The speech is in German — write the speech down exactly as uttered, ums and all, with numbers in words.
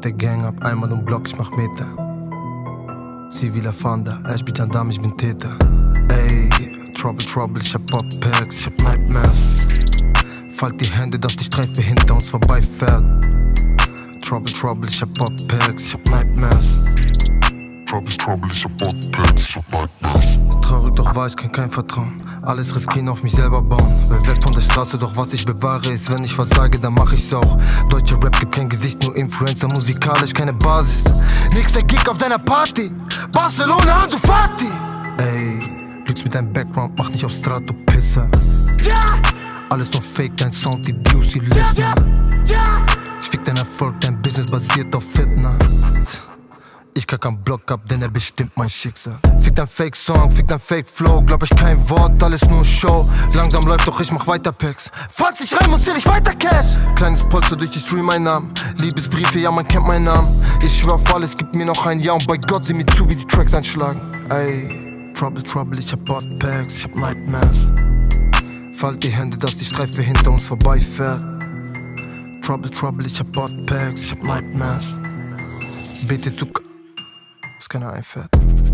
mit der Gang ab, einmal um Block, ich mach Meter. Sie will Fanda, er spielt an Dame, ich bin Täter. Ey, Trouble, Trouble, ich hab Pop-Packs, ich hab Nightmares. Fallt die Hände, dass die Streife hinter uns vorbeifährt. Trouble, Trouble, ich hab Pop-Packs, ich hab Nightmares. Trouble, Trouble, ich hab Pop-Packs, ich hab Nightmares. Traurig, doch wahr, ich kann kein Vertrauen. Alles riskieren, auf mich selber bauen. Will weg von der Straße, doch was ich bewahre ist, wenn ich versage, dann mach ich's auch. Deutscher Rap gibt kein Gesicht, nur Influencer, musikalisch keine Basis. Nächster Gig auf deiner Party, Barcelona, Ansu Fati. Ey, lügst mit deinem Background, mach nicht auf Strato, Pisser. Ja! Alles nur Fake, dein Sound, die Views, die Listen. Ja, ja, ja. Ich fick dein Erfolg, dein Business basiert auf Fitner. Ich kack am Block ab, denn er bestimmt mein Schicksal. Fick dein Fake-Song, fick dein Fake-Flow. Glaub ich kein Wort, alles nur Show. Langsam läuft, doch ich mach weiter Packs. Falls ich rein muss, zähl ich weiter Cash. Kleines Polster durch die Stream, mein Name. Liebesbriefe, ja, man kennt meinen Namen. Ich schwör auf alles, gibt mir noch ein Jahr. Und bei Gott, sieh mir zu, wie die Tracks einschlagen. Ey, Trouble, Trouble, ich hab Packs, ich hab Nightmares. Fallt die Hände, dass die Streife hinter uns vorbeifährt. Trouble, Trouble, ich hab Packs, ich hab Nightmares. Bitte Zucker, was keiner einfährt.